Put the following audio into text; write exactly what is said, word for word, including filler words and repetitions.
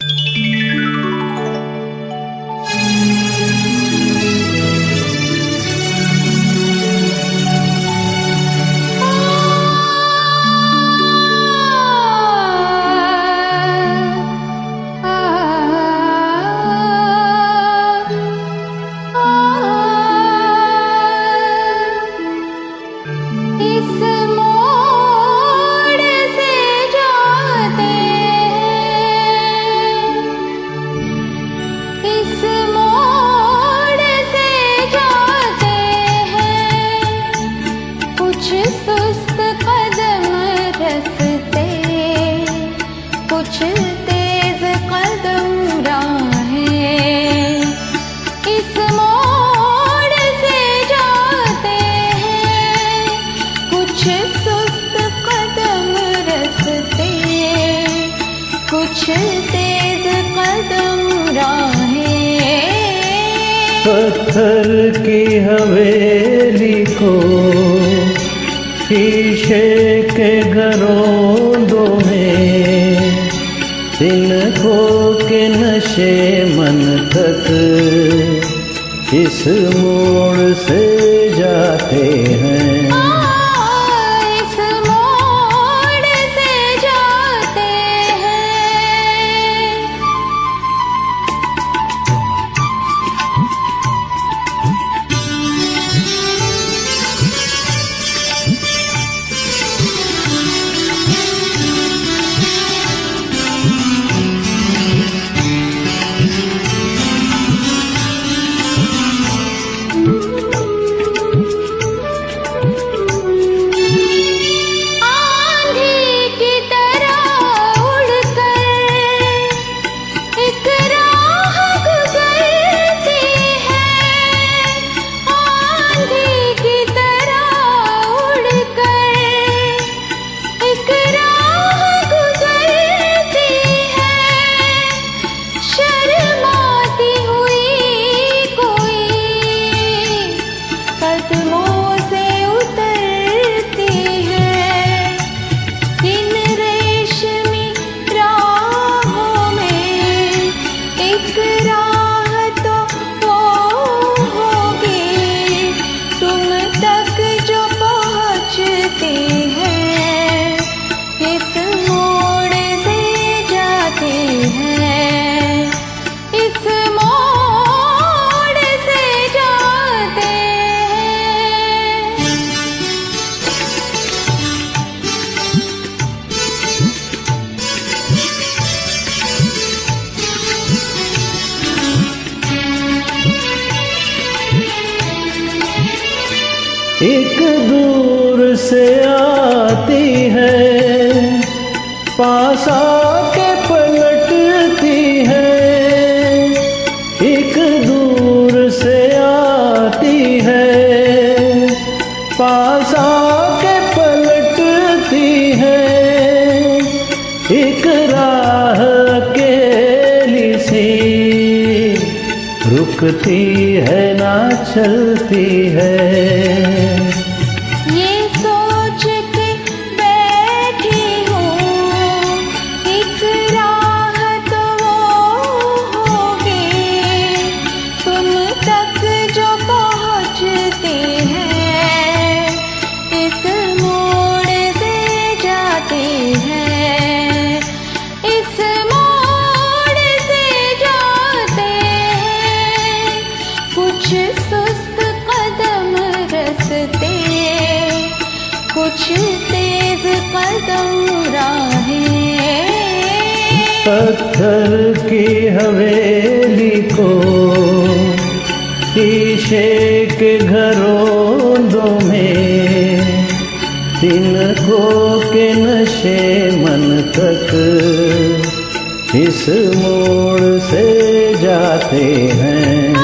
पत्थर की हवेली को शीशे के घरों में तिनकों के नशे मन तक इस मोड़ से जाते हैं। एक दूर से आती है, पास आके पलटती है। एक दूर से आती है, पास आके पलटती है। एक राह अकेली सी रुकती है ना चलती है। ये सोच के बैठी हूँ एक राह तो वो होगी तुम तक जो पहुँचती है, इस मोड़ से जाती है। इस मोड़ से जाते हैं, कुछ सुस्त कदम रस्ते, कुछ तेज कदम राहें। पत्थर की हवेली को शीशे के घरों में तिनकों के नशे मन तक इस मोड़ से जाते हैं।